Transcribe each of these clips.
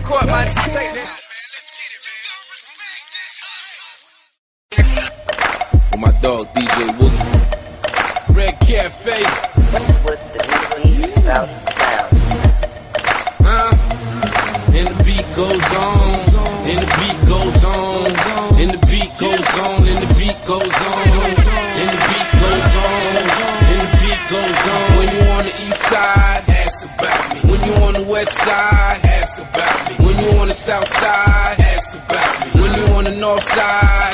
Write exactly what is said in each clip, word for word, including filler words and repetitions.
court, man. Take that. With my dog D J Woogie, Red Cafe. With the beat about the sounds. Uh, and the beat goes on, and the beat goes on, and the beat goes on, and the beat goes on, and the beat goes on, and the beat goes on. When you on the east side, ask about me. When you on the west side, ask about me. When you on the south side, ask about me. When you on the north side,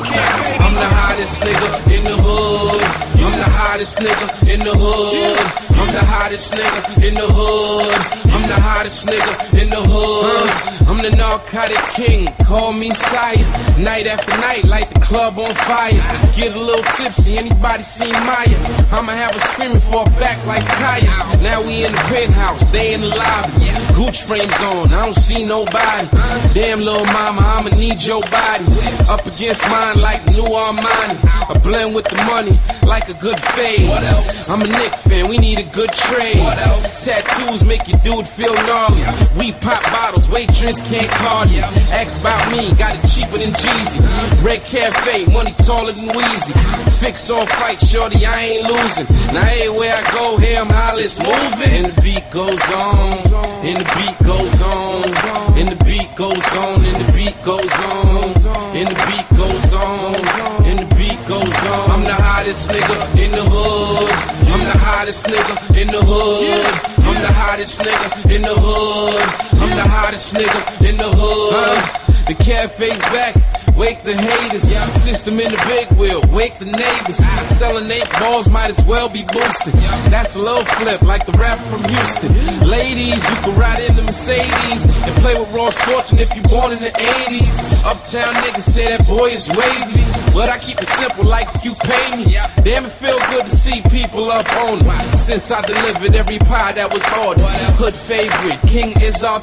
I'm the hottest nigga in the hood. I'm the hottest nigga in the hood. I'm the hottest nigga in the hood. I'm the hottest nigga in the hood. I'm the narcotic king, call me sire. Night after night, light the club on fire. Get a little tipsy, anybody seen Maya? I'ma have her screaming for a back like Kaya. Now we in the penthouse, they in the lobby. Gooch frames on, I don't see nobody. Damn little mama, I'ma need your body. Up against mine like new Armani. I blend with the money like a good fade. I'm a Knick fan, we need a good trade. Tattoos make your dude feel gnarly. We pop bottles, waitress can't call you. Ask about me, got it cheaper than Jeezy. Red Cafe, money taller than Weezy. Fix all fight, shorty, I ain't losing. Now everywhere I go, here I'm hollis moving. And the beat goes on, and the beat goes on, and the beat goes on, and the beat goes on, and the beat goes on, and the beat goes on. I'm the hottest nigga in the hood. I'm the hottest nigga in the hood. I'm the hottest nigga in the hood. I'm the hottest nigga in the hood. The cafe's back. Wake the haters, system in the big wheel, wake the neighbors. Selling eight balls might as well be boosted. That's a low flip like the rap from Houston. Ladies, you can ride in the Mercedes and play with Ross Fortune if you born in the eighties. Uptown niggas say that boy is wavy, but I keep it simple like if you pay me. Damn, it feel good to see people up on it. Since I delivered every pie that was ordered. Hood favorite, King is our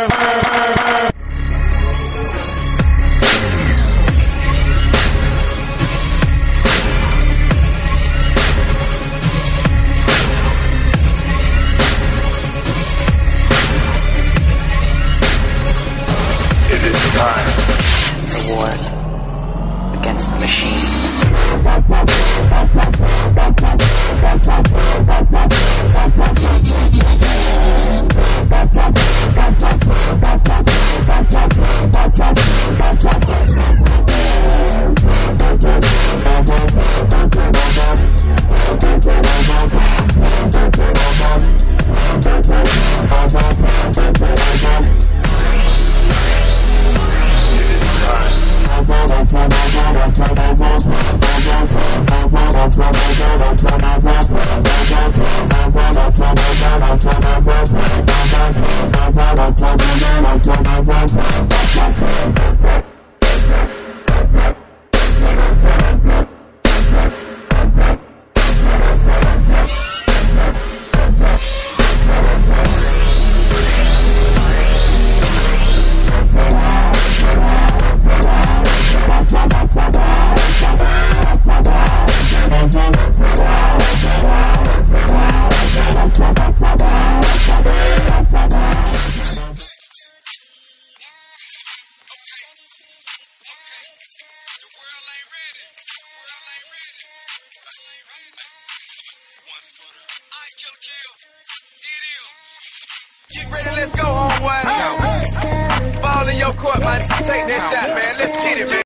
third. The war against the machines. Get ready, let's go, homeboy. Ball in your court, man. Take that shot, man. Let's get it, man.